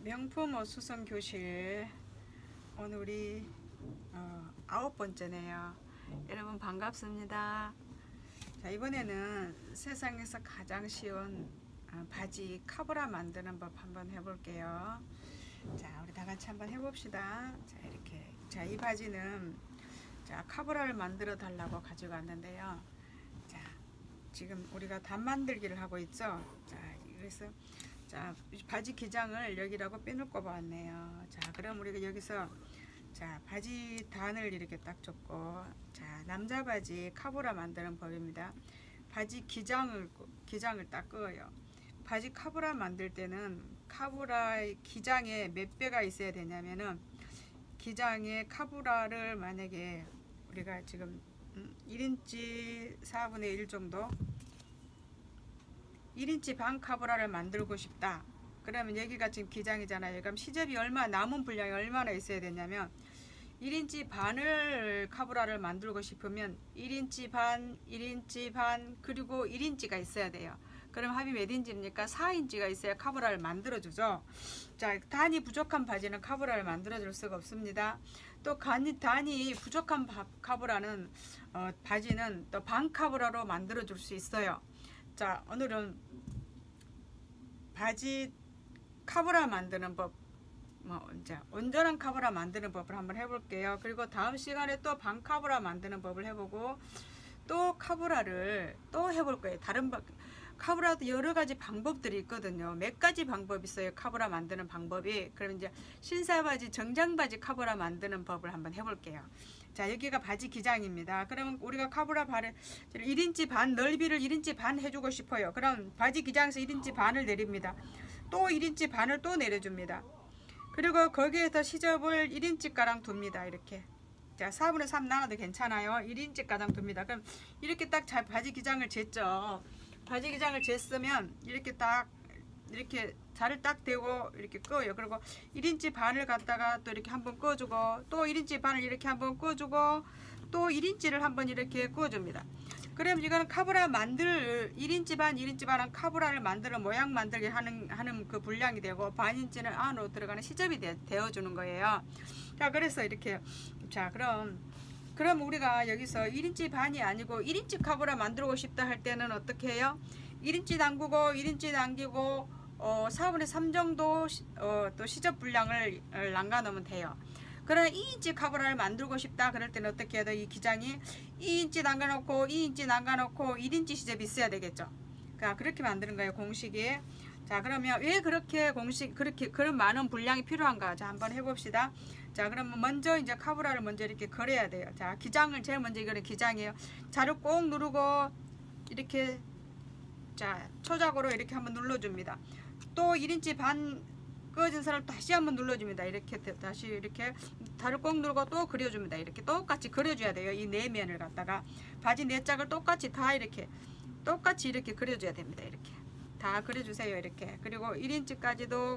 명품 옷 수선 교실 오늘 우리 9번째네요. 여러분 반갑습니다. 자, 이번에는 세상에서 가장 쉬운 바지 카브라 만드는 법 한번 해볼게요. 자, 우리 다 같이 한번 해봅시다. 자, 이렇게. 자, 이 바지는 자 카브라를 만들어 달라고 가지고 왔는데요. 자, 지금 우리가 단 만들기를 하고 있죠. 자, 그래서 자, 바지 기장을 여기라고 핀을 꼽아 왔네요. 자, 그럼 우리가 여기서 자, 바지 단을 이렇게 딱 줬고, 자, 남자 바지 카브라 만드는 법입니다. 바지 기장을 딱 그어요. 바지 카브라 만들 때는 카브라의 기장에 몇 배가 있어야 되냐면은 기장에 카브라를 만약에 우리가 지금 1인치 4분의 1 정도 1인치 반 카브라를 만들고 싶다. 그러면 여기가 지금 기장이잖아요. 그럼 시접이 남은 분량이 얼마나 있어야 되냐면 1인치 반을 카브라를 만들고 싶으면 1인치 반, 1인치 반, 그리고 1인치가 있어야 돼요. 그럼 합이 몇 인치입니까? 4인치가 있어야 카브라를 만들어주죠. 자, 단이 부족한 바지는 카브라를 만들어줄 수가 없습니다. 또 단이 부족한 카브라는 바지는 또 반 카브라로 만들어줄 수 있어요. 자, 오늘은 바지 카브라 만드는 법, 이제 온전한 카브라 만드는 법을 한번 해볼게요. 그리고 다음 시간에 또 반 카브라 만드는 법을 해보고 또 카브라를 또 해볼 거예요. 다른 카브라도 여러 가지 방법들이 있거든요. 몇 가지 방법이 있어요. 카브라 만드는 방법이. 그럼 이제 신사바지, 정장바지 카브라 만드는 법을 한번 해볼게요. 자, 여기가 바지 기장입니다. 그러면 우리가 카브라 발을 1인치 반, 넓이를 1인치 반 해주고 싶어요. 그럼 바지 기장에서 1인치 반을 내립니다. 또 1인치 반을 또 내려줍니다. 그리고 거기에서 시접을 1인치 가량 둡니다. 이렇게. 자, 4분의 3 나눠도 괜찮아요. 1인치 가량 둡니다. 그럼 이렇게 딱 바지 기장을 쟀죠. 바지 기장을 쟀으면 이렇게 딱 이렇게 자를 딱 대고 이렇게 꺼요. 그리고 1인치 반을 갖다가 또 이렇게 한번 꺼주고 또 1인치 반을 이렇게 한번 꺼주고 또 1인치를 한번 이렇게 꺼줍니다. 그럼 이거는 카브라 1인치 반, 1인치 반은 카브라를 만드는 모양 만들게 하는 그 분량이 되고 반인치는 안으로 들어가는 시접이 되어주는 거예요. 자, 그래서 이렇게 자, 그럼 우리가 여기서 1인치 반이 아니고 1인치 카브라 만들고 싶다 할 때는 어떻게 해요? 1인치 담그고 1인치 남기고 4분의 3 정도 또 시접 분량을 남겨 놓으면 돼요. 그러나 2인치 카브라를 만들고 싶다 그럴 때는 어떻게 해야 돼? 이 기장이 2인치 남겨 놓고 2인치 남겨 놓고 1인치 시접이 있어야 되겠죠. 그러니까 그렇게 만드는 거예요, 공식이. 자, 그러면 왜 그렇게 그런 많은 분량이 필요한가? 자, 한번 해봅시다. 자, 그러면 먼저 이제 카브라를 먼저 이렇게 걸어야 돼요. 자, 기장을 제일 먼저 이거는 기장이에요. 자를 꼭 누르고 이렇게 자, 초작으로 이렇게 한번 눌러줍니다. 또 1인치 반 꺼진 선을 다시 한번 눌러줍니다. 이렇게 다시 이렇게 다를 꼭 누르고 또 그려줍니다. 이렇게 똑같이 그려줘야 돼요. 이 네 면을 갖다가 바지 네 짝을 똑같이 다 이렇게 똑같이 이렇게 그려줘야 됩니다. 이렇게 다 그려주세요. 이렇게. 그리고 1인치까지도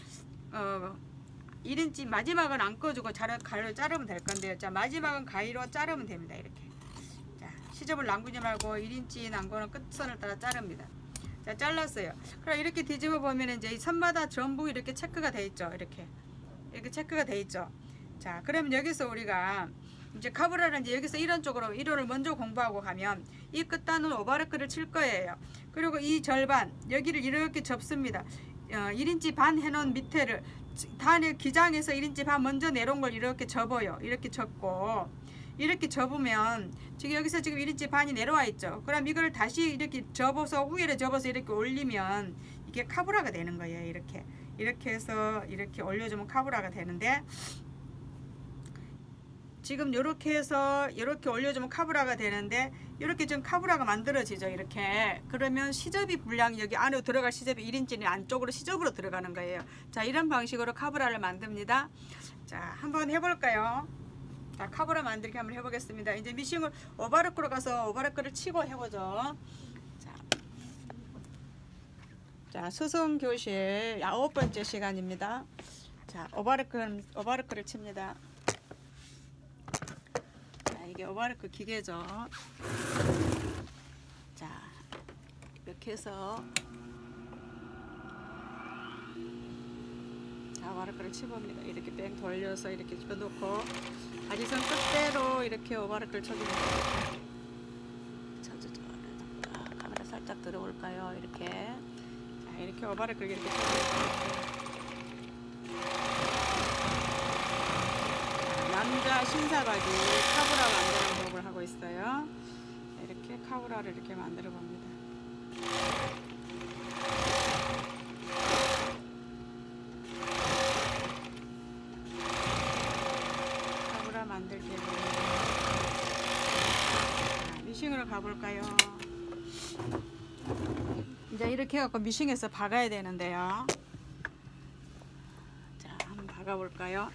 1인치 마지막은 안 꺼주고 가위로 자르면 될 건데요. 자, 마지막은 가위로 자르면 됩니다. 이렇게. 자, 시접을 남기지 말고 1인치 남고는 끝선을 따라 자릅니다. 자, 잘랐어요. 그럼 이렇게 뒤집어 보면 이제 이 선마다 전부 이렇게 체크가 돼 있죠. 이렇게 체크가 돼 있죠. 자, 그럼 여기서 우리가 이제 카브라는 이제 여기서 이런 쪽으로 이론을 먼저 공부하고 가면 이 끝단은 오버로크를 칠 거예요. 그리고 이 절반 여기를 이렇게 접습니다. 1인치 반 해놓은 밑에를 단의 기장에서 1인치 반 먼저 내려온 걸 이렇게 접어요. 이렇게 접고 이렇게 접으면 지금 여기서 지금 1인치 반이 내려와 있죠. 그럼 이걸 다시 이렇게 접어서 위로 접어서 이렇게 올리면 이게 카브라가 되는 거예요. 이렇게 해서 이렇게 올려주면 카브라가 되는데 지금 이렇게 해서 이렇게 올려주면 카브라가 되는데 이렇게 좀 카브라가 만들어지죠. 이렇게. 그러면 시접이 분량이 여기 안으로 들어갈 시접이 1인치는 안쪽으로 시접으로 들어가는 거예요. 자, 이런 방식으로 카브라를 만듭니다. 자, 한번 해볼까요? 자, 카브라 만들기 한번 해보겠습니다. 이제 미싱을 오버로크로 가서 오버로크를 치고 해보죠. 자, 수성 교실 9번째 시간입니다. 자, 오버로크를 칩니다. 자, 이게 오버로크 기계죠. 자, 이렇게 해서 오바르크를 쳐봅니다. 이렇게 뺑 돌려서 이렇게 쳐놓고 가지선 끝대로 이렇게 오바르크를 쳐줍니다. 카메라 살짝 들어올까요? 이렇게. 자, 이렇게 오바르크를 이렇게 쳐줍니다. 남자 신사바지 카브라 만드는 법을 하고 있어요. 이렇게 카브라를 이렇게 만들어 봅니다. 카브라 만들기. 미싱으로 가볼까요? 이제 이렇게 해갖고 미싱해서 박아야 되는데요. 자, 한번 박아볼까요?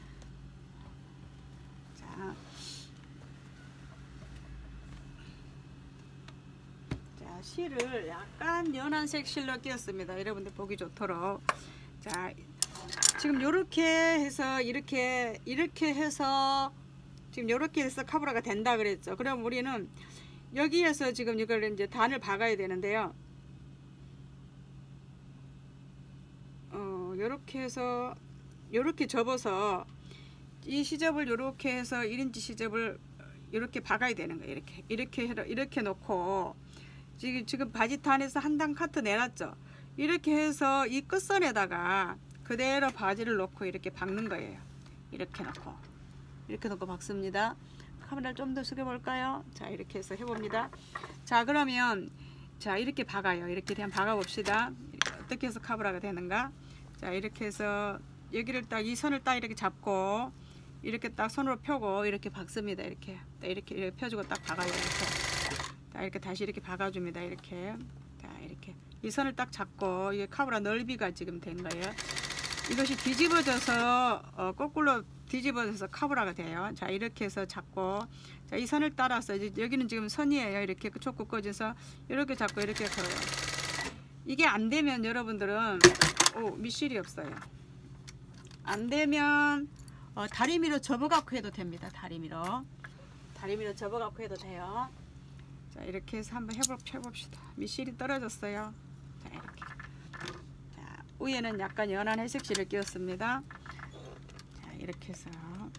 자, 실을 약간 연한색 실로 끼웠습니다. 여러분들 보기 좋도록. 자, 지금 요렇게 해서 이렇게 해서 지금 요렇게 해서 카브라가 된다 그랬죠. 그럼 우리는 여기에서 지금 이걸 이제 단을 박아야 되는데요. 요렇게 해서 요렇게 접어서 이 시접을 요렇게 해서 1인치 시접을 이렇게 박아야 되는 거예요. 이렇게 놓고 지금 바지탄에서 한 단 카트 내놨죠. 이렇게 해서 이 끝선에다가 그대로 바지를 놓고 이렇게 박는 거예요. 이렇게 놓고 박습니다. 카메라를 좀 더 숙여 볼까요? 자, 이렇게 해서 해봅니다. 자, 그러면 자, 이렇게 박아요. 이렇게 그냥 박아 봅시다. 어떻게 해서 카브라가 되는가? 자, 이렇게 해서 여기를 딱 이 선을 딱 이렇게 잡고 이렇게 딱 손으로 펴고 이렇게 박습니다. 이렇게 펴주고 딱 박아요. 이렇게. 자, 이렇게 다시 이렇게 박아줍니다. 이렇게. 자, 이렇게 이 선을 딱 잡고 이게 카브라 넓이가 지금 된 거예요. 이것이 뒤집어져서 거꾸로 뒤집어져서 카브라가 돼요. 자, 이렇게 해서 잡고 자, 이 선을 따라서 이제 여기는 지금 선이에요. 이렇게 촉구 꺼져서 이렇게 잡고 이렇게 걸어요. 이게 안 되면 여러분들은 밑실이 없어요. 안 되면 다리미로 접어갖고 해도 됩니다. 다리미로 접어갖고 해도 돼요. 자, 이렇게 해서 한번 해봅시다. 밑실이 떨어졌어요. 자, 이렇게. 자, 위에는 약간 연한 회색실을 끼웠습니다. 자, 이렇게 해서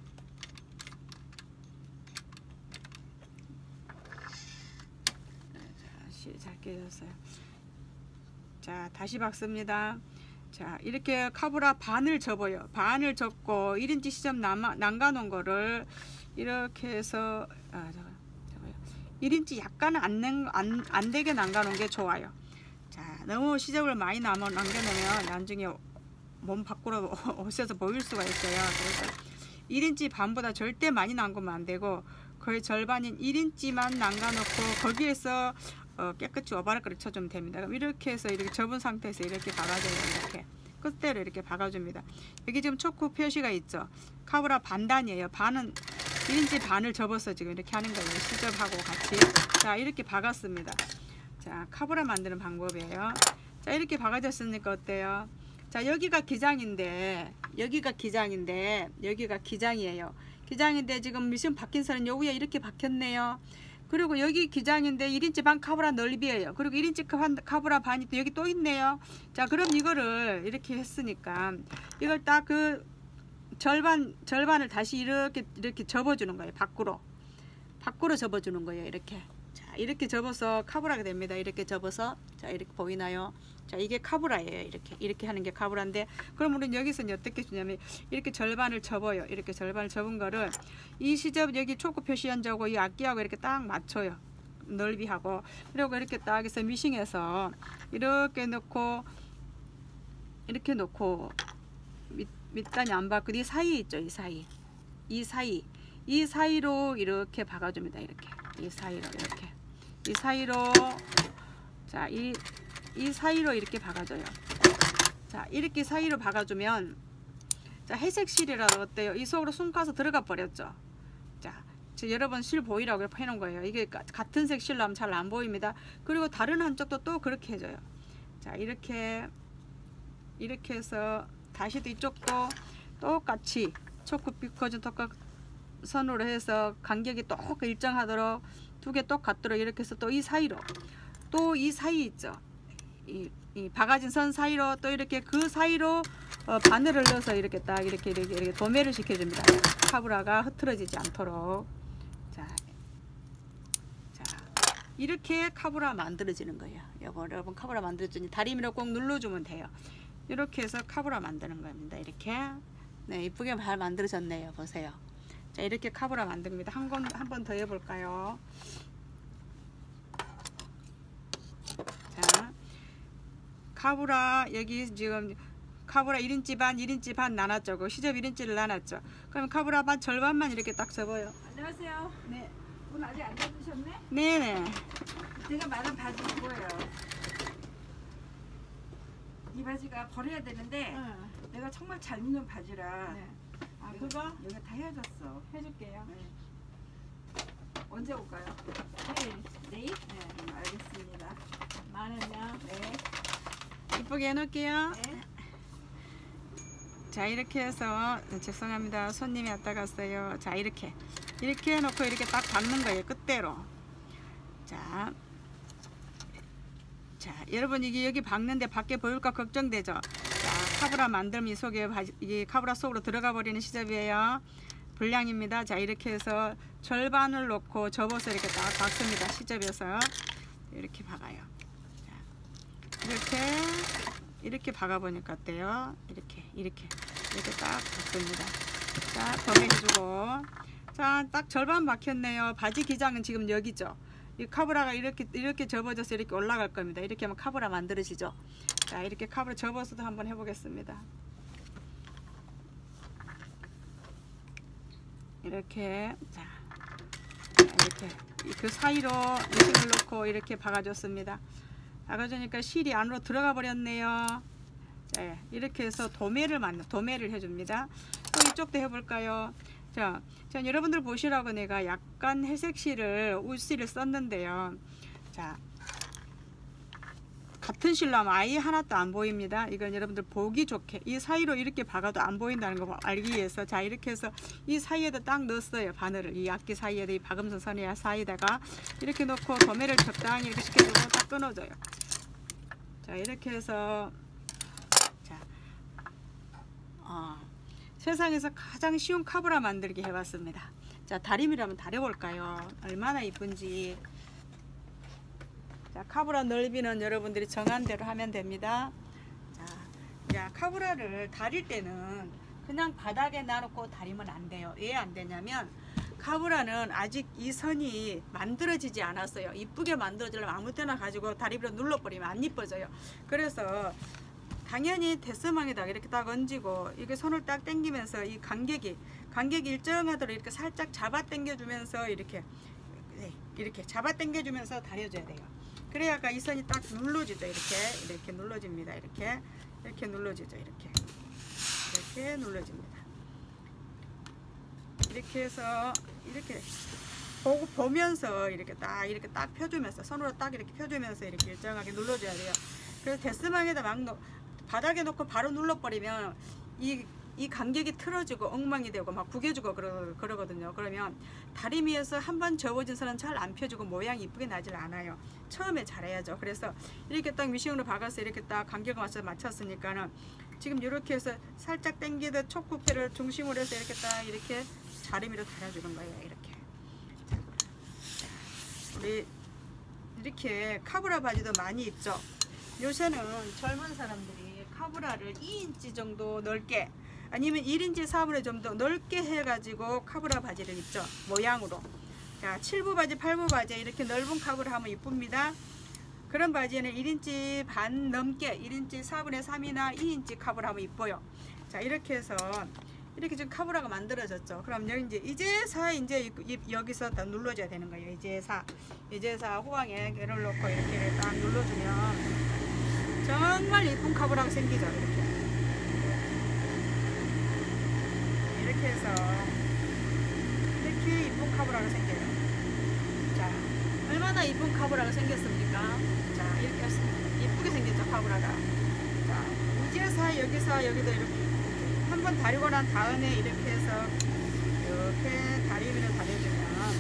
실 잘 끼워졌어요. 자, 다시 박습니다. 자, 이렇게 카브라 반을 접어요. 반을 접고 1인치 시접 남가 놓은 거를 이렇게 해서 1인치 약간 안 되게 남가 놓은 게 좋아요. 자, 너무 시접을 많이 남겨놓으면 나중에 몸 밖으로 오셔서 보일 수가 있어요. 그래서 1인치 반보다 절대 많이 남기면 안 되고 거의 절반인 1인치만 남가 놓고 거기에서 깨끗이 오바르크를 쳐주면 됩니다. 그럼 이렇게 해서 이렇게 접은 상태에서 이렇게 박아줘요. 이렇게 끝대로 이렇게 박아줍니다. 여기 지금 초크 표시가 있죠. 카브라 반단이에요. 반은 1인치 반을 접어서 지금 이렇게 하는 거예요. 시접하고 같이. 자, 이렇게 박았습니다. 자, 카브라 만드는 방법이에요. 자, 이렇게 박아졌으니까 어때요? 자, 여기가 기장인데 여기가 기장이에요. 기장인데 지금 미션 박힌 선은 요 위에 이렇게 박혔네요. 그리고 여기 기장인데 1인치 반 카브라 넓이에요. 그리고 1인치 카브라 반이 또 여기 또 있네요. 자, 그럼 이거를 이렇게 했으니까 이걸 딱 그 절반을 다시 이렇게 접어주는 거예요. 밖으로 접어주는 거예요. 이렇게. 자, 이렇게 접어서 카브라가 됩니다. 이렇게 접어서 자, 이렇게 보이나요? 자, 이게 카브라예요. 이렇게 하는 게 카브라인데, 그럼 우리는 여기서 이제 어떻게 주냐면 이렇게 절반을 접어요. 이렇게 절반을 접은 거를 이 시접 여기 초크 표시한자고 이 앞뒤하고 이렇게 딱 맞춰요. 넓이하고. 그리고 이렇게 딱 해서 미싱해서 이렇게 놓고 밑단이 안 박고 이 사이 있죠. 이 사이로 이렇게 박아줍니다. 이렇게 이 사이로 자, 이 사이로 이렇게 박아줘요. 자, 이렇게 사이로 박아주면 자, 회색 실이라도 어때요? 이 속으로 숨 가서 들어가 버렸죠. 자, 여러분 실 보이라고 해놓은 거예요. 이게 같은 색 실로 하면 잘 안 보입니다. 그리고 다른 한쪽도 또 그렇게 해줘요. 자, 이렇게 해서 다시 이쪽도 똑같이 초크 비커준 선으로 해서 간격이 똑 일정하도록 두 개 똑같도록 이렇게 해서 또 이 사이로 또 이 사이 있죠. 이 박아진 선 사이로 또 이렇게 그 사이로 바늘을 넣어서 이렇게 딱 이렇게 도매를 시켜줍니다. 카브라가 흐트러지지 않도록. 자, 이렇게 카브라 만들어지는 거예요. 여러분 카브라 만들어주니 다리미로 꼭 눌러주면 돼요. 이렇게 해서 카브라 만드는 겁니다. 이렇게. 네, 이쁘게 잘 만들어졌네요. 보세요. 자, 이렇게 카브라 만듭니다. 한 번 더 해볼까요? 자, 카브라 여기 지금 카브라 1인치 반 1인치 반 나눴죠. 그 시접 1인치를 나눴죠. 그럼 카브라 반 절반만 이렇게 딱 접어요. 안녕하세요. 네. 오늘 아직 안 잡으셨네? 네네. 제가 말한 바지 이거예요. 이 바지가 버려야 되는데 내가 정말 잘 입는 바지라. 네. 아, 그거 여기가 다 헤어졌어. 해줄게요. 네. 언제 올까요? 내일? 네. 알겠습니다. 많으면 네. 이쁘게 해놓을게요. 네. 자, 이렇게 해서 죄송합니다. 손님이 왔다 갔어요. 자, 이렇게 해놓고 이렇게 딱 박는 거예요. 끝대로. 자, 여러분 이게 여기 박는데 밖에 보일까 걱정되죠. 자, 카브라 만들면 이 속에 이게 카브라 속으로 들어가 버리는 시접이에요. 분량입니다. 자, 이렇게 해서 절반을 놓고 접어서 이렇게 딱 박습니다. 시접에서 이렇게 박아요. 자, 이렇게 박아 보니까 어때요? 이렇게 딱 박습니다. 자, 도매해주고. 자, 딱 절반 박혔네요. 바지 기장은 지금 여기죠. 이 카브라가 이렇게 접어져서 이렇게 올라갈 겁니다. 이렇게 하면 카브라 만들어지죠. 자, 이렇게 카브라 접어서도 한번 해보겠습니다. 이렇게. 자, 이렇게 그 사이로 미싱을 놓고 이렇게 박아줬습니다. 박아주니까 실이 안으로 들어가 버렸네요. 자, 이렇게 해서 도매를 해줍니다. 또 이쪽도 해볼까요? 자, 여러분들 보시라고 내가 약간 회색 실을 울실을 썼는데요. 자, 같은 실로 하면 아예 하나도 안 보입니다. 이건 여러분들 보기 좋게 이 사이로 이렇게 박아도 안 보인다는 거 알기 위해서 자, 이렇게 해서 이 사이에다 딱 넣었어요. 바늘을 이 악기 사이에다 이 박음선 선의 사이에다가 이렇게 넣고 도매를 적당히 이렇게 시켜주고 딱 끊어줘요. 자, 이렇게 해서 자, 세상에서 가장 쉬운 카브라 만들기 해봤습니다. 자, 다리미를 한번 다려볼까요? 얼마나 이쁜지. 자, 카브라 넓이는 여러분들이 정한 대로 하면 됩니다. 자, 카브라를 다릴 때는 그냥 바닥에 놔놓고 다리면 안 돼요. 왜 안 되냐면 카브라는 아직 이 선이 만들어지지 않았어요. 이쁘게 만들어지려면 아무 때나 가지고 다리미로 눌러버리면 안 이뻐져요. 그래서 당연히 대스망에다가 이렇게 딱 얹고 이게 손을 딱 당기면서 이 간격이 일정하도록 이렇게 살짝 잡아 당겨주면서 이렇게 잡아 당겨주면서 다려줘야 돼요. 그래야 이 선이 딱 눌러지죠. 이렇게 눌러집니다. 이렇게 눌러지죠. 이렇게 눌러집니다. 이렇게 해서 이렇게 보면서 이렇게 딱 펴주면서 손으로 딱 이렇게 펴주면서 이렇게 일정하게 눌러줘야 돼요. 그래서 데스망에다 바닥에 놓고 바로 눌러버리면 이 간격이 틀어지고 엉망이 되고 막 구겨지고 그러거든요. 그러면 다리미에서 한번 접어진 선은 잘 안 펴지고 모양이 이쁘게 나질 않아요. 처음에 잘해야죠. 그래서 이렇게 딱 미싱으로 박아서 이렇게 딱 간격을 맞췄으니까는 지금 이렇게 해서 살짝 당기듯 촉구패를 중심으로 해서 이렇게 다리미로 달아주는 거예요. 이렇게. 우리 이렇게 카브라 바지도 많이 입죠. 요새는 젊은 사람들이 카브라를 2인치 정도 넓게 아니면 1인치 4분의 좀 더 넓게 해가지고 카브라 바지를 입죠. 모양으로. 자, 7부 바지, 8부 바지 이렇게 넓은 카브라 하면 이쁩니다. 그런 바지에는 1인치 반 넘게 1인치 4분의 3이나 2인치 카브라 하면 이뻐요. 자, 이렇게 해서 이렇게 지금 카브라가 만들어졌죠. 그럼 여기 이제사 여기서 다 눌러줘야 되는 거예요. 이제사 호황에 개를 놓고 이렇게 딱 눌러주면 정말 예쁜 카브라가 생기죠. 이렇게 해서 이렇게 예쁜 카브라가 생겨요. 자, 얼마나 예쁜 카브라가 생겼습니까? 자, 이렇게 예쁘게 생겼죠. 카브라가. 자, 이제사 여기도 이렇게 한번 다리고 난 다음에 이렇게 해서 이렇게 다리미를 다려주면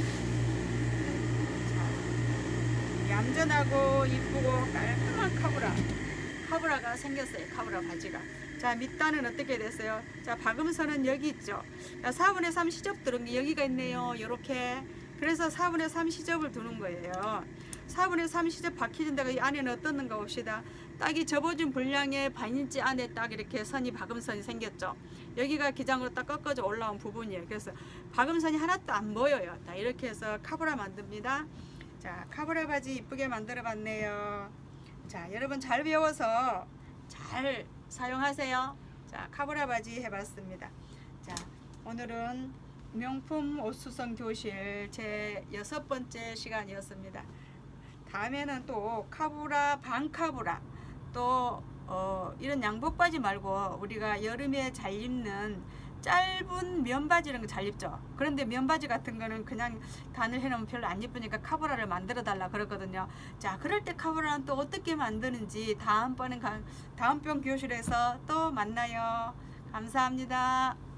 자, 얌전하고 이쁘고 깔끔한 카브라가 생겼어요. 카브라 바지가. 자, 밑단은 어떻게 됐어요? 자, 박음선은 여기 있죠. 자, 4분의 3 시접 들은 게 여기가 있네요. 요렇게. 그래서 4분의 3 시접을 두는 거예요. 4분의 3 시접 박혀진 데가 이 안에는 어떻는가 봅시다. 딱이 접어진 분량의 반인치 안에 딱 이렇게 선이 박음선이 생겼죠. 여기가 기장으로 딱 꺾어져 올라온 부분이에요. 그래서 박음선이 하나도 안 보여요. 자, 이렇게 해서 카브라 만듭니다. 자, 카브라 바지 이쁘게 만들어 봤네요. 자, 여러분 잘 배워서 잘 사용하세요. 자, 카브라 바지 해봤습니다. 자, 오늘은 명품 옷수선 교실 제 6번째 시간이었습니다. 다음에는 또 카브라, 반카브라, 또 이런 양복 바지 말고 우리가 여름에 잘 입는 짧은 면바지는 잘 입죠. 그런데 면바지 같은 거는 그냥 단을 해놓으면 별로 안 예쁘니까 카브라를 만들어 달라 그러거든요. 자, 그럴 때 카브라는 또 어떻게 만드는지 다음번 교실에서 또 만나요. 감사합니다.